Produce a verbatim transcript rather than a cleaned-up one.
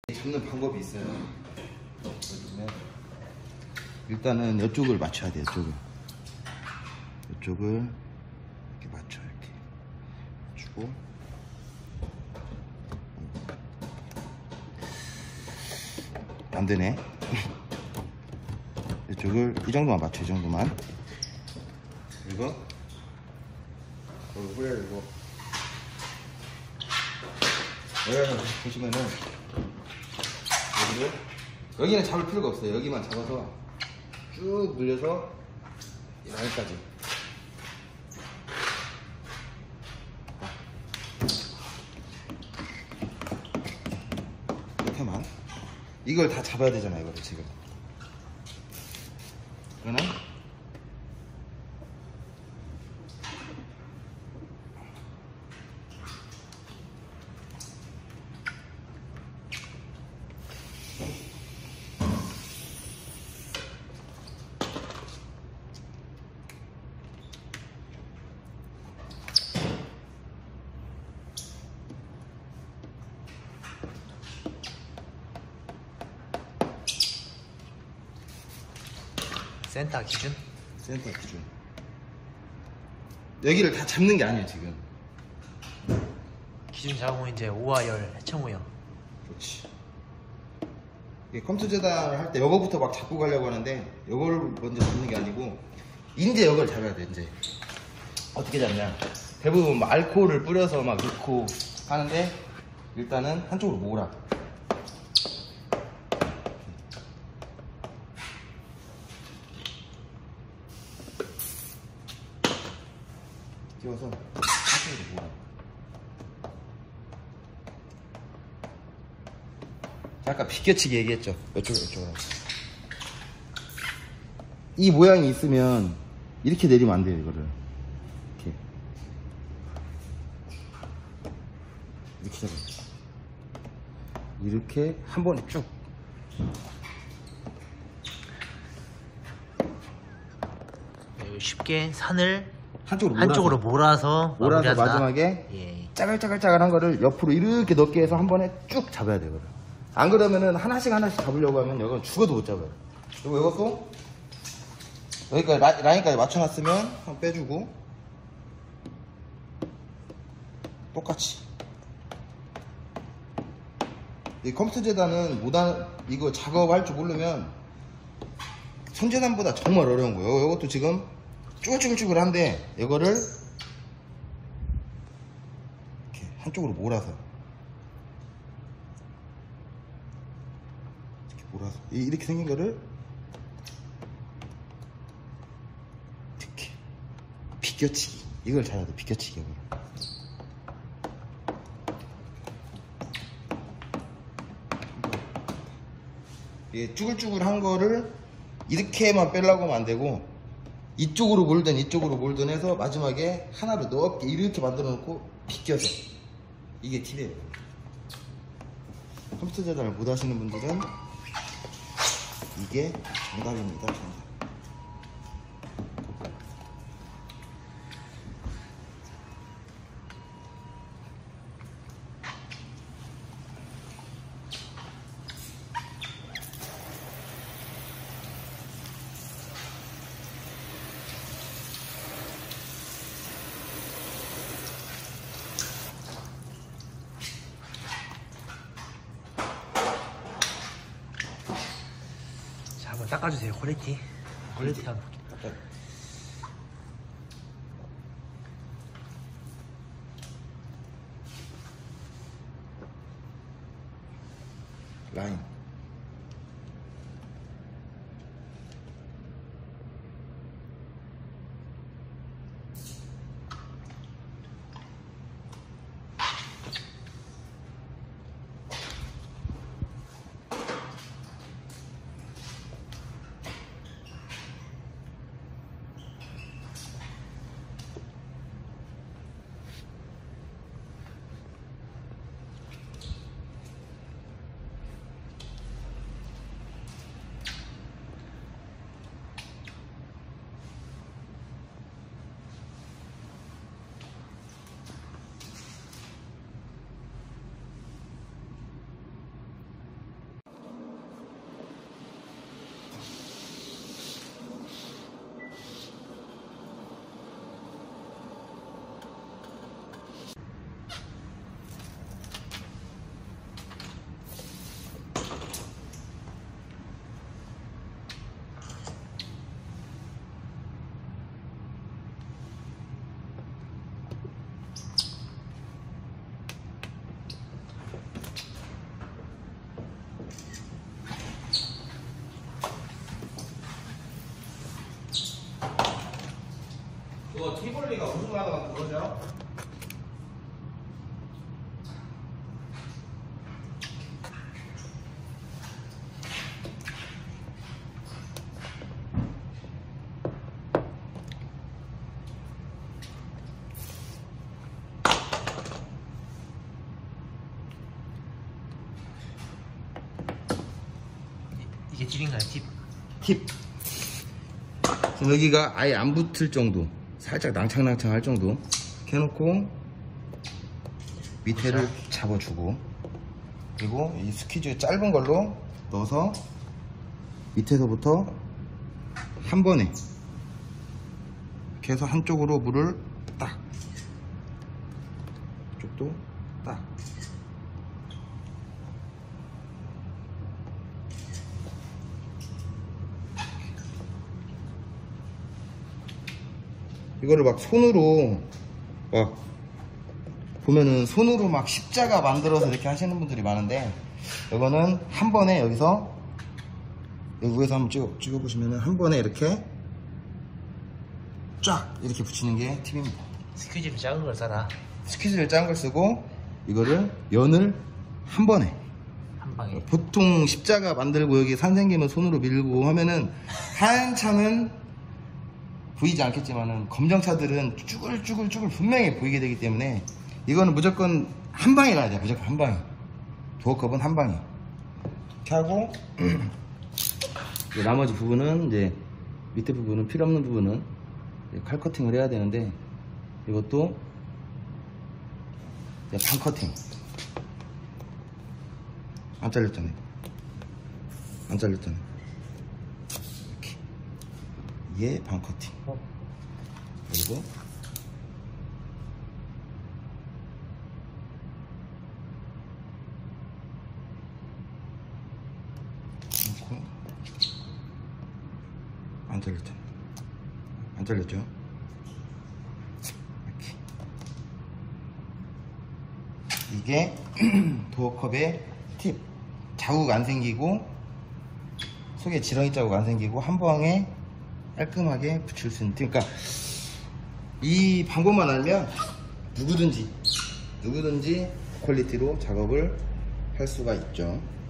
잡는 방법이 있어요. 일단은 이쪽을 맞춰야 돼요. 이쪽을 이쪽을 이렇게 맞춰. 이렇게 맞추고 안 되네. 이쪽을 이 정도만 맞춰. 이 정도만. 그리고 이거 후레를 이거 여기는 보시면은 여기를 여기는 잡을 필요가 없어요. 여기만 잡아서 쭉 늘려서 이 라인까지. 이렇게만. 이걸 다 잡아야 되잖아요. 이거를 지금. 이거는 센터 기준? 센터 기준. 여기를 다 잡는 게 아니에요 지금. 기준 잡으면 이제 오와 열 해청우요. 그렇지. 이게 컴퓨터 재단을 할 때 요거부터 막 잡고 가려고 하는데 요거를 먼저 잡는 게 아니고 이제 요걸 잡아야 돼. 이제 어떻게 잡냐, 대부분 막 알코올을 뿌려서 막 넣고 하는데 일단은 한쪽으로 모으라. 끼워서 한쪽으로 모으라. 아까 비껴치기 얘기했죠. 이쪽으로 이쪽으로. 이 모양이 있으면 이렇게 내리면 안 돼요. 이거를 이렇게 이렇게 잡아요. 이렇게 한 번에 쭉. 쉽게 산을 한쪽으로 몰아서, 한쪽으로 몰아서 몰아서 마무리한다. 마지막에 예. 짜글짜글짜글한 거를 옆으로 이렇게 넣게 해서 한 번에 쭉 잡아야 돼요. 안 그러면은 하나씩 하나씩 잡으려고 하면 이건 죽어도 못 잡아요. 그리고 이것도 여기까지 라, 라인까지 맞춰놨으면 한번 빼주고 똑같이. 이 컴퓨터 재단은 못한 이거 작업할 줄 모르면 손재단보다 정말 어려운 거예요. 이것도 지금 쭈글쭈글쭈글한데 이거를 이렇게 한쪽으로 몰아서 이렇게 몰아서 이렇게 생긴 거를 이렇게 비껴치기. 이걸 잘해야 돼. 비껴치기. 이걸. 이 쭈글쭈글한 거를 이렇게만 빼려고 하면 안 되고 이쪽으로 몰든 이쪽으로 몰든 해서 마지막에 하나로 넓게 이렇게 만들어 놓고 비껴서. 이게 팁이에요. 컴퓨터 재단을 못 하시는 분들은 이게 정답입니다. 정답. 자, 한번 닦아주세요. 퀄리티. 퀄리티 한번. 라인. 얼마나 갖고 그러죠? 이게 팁인가요? 팁? 팁. 그럼 여기가 아예 안 붙을 정도, 살짝 낭창낭창 할 정도 이렇게 해놓고 밑에를 잡아주고, 그리고 이 스퀴즈 짧은 걸로 넣어서 밑에서부터 한 번에 이렇게 해서 한쪽으로 물을 딱, 이쪽도 딱. 이거를 막 손으로 막 보면은 손으로 막 십자가 만들어서 이렇게 하시는 분들이 많은데, 이거는 한 번에 여기서 여기 위에서 한번 찍어, 찍어보시면은 한 번에 이렇게 쫙 이렇게 붙이는 게 팁입니다. 스퀴즈를 작은 걸 사라. 스퀴즈를 작은 걸 쓰고 이거를 연을 한 번에, 한 방에. 보통 십자가 만들고 여기 산 생기면 손으로 밀고 하면은 한참은 보이지 않겠지만은 검정차들은 쭈글쭈글쭈글 분명히 보이게 되기 때문에 이거는 무조건 한 방에 가야 돼요. 무조건 한 방에. 도어컵은 한 방에. 이렇게 하고 이제 나머지 부분은, 이제 밑에 부분은, 필요 없는 부분은 칼 커팅을 해야 되는데, 이것도 이제 반 커팅. 안 잘렸잖아요. 안 잘렸잖아요. 이렇게. 얘 반 커팅. 그리고 놓고, 안 잘렸잖아요. 안 잘렸죠? 이렇게. 이게 도어컵의 팁. 자국 안 생기고 속에 지렁이 자국 안 생기고 한 방에 깔끔하게 붙일 수 있는 팁. 그러니까 이 방법만 알면 누구든지 누구든지 퀄리티로 작업을 할 수가 있죠.